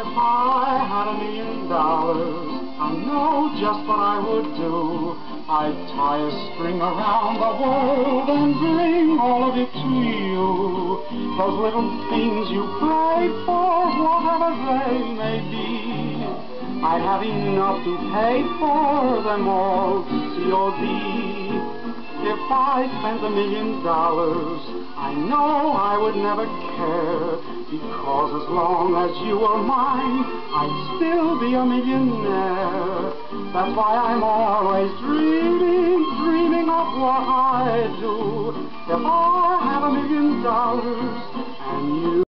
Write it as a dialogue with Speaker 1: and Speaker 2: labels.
Speaker 1: If I had $1,000,000, I know just what I would do. I'd tie a string around the world and bring all of it to you. Those little things you pray for, whatever they may be, I'd have enough to pay for them all, COD. If I spent $1,000,000, I know I would never care, because as long as you were mine, I'd still be a millionaire. That's why I'm always dreaming of what I'd do if I had $1,000,000 and you.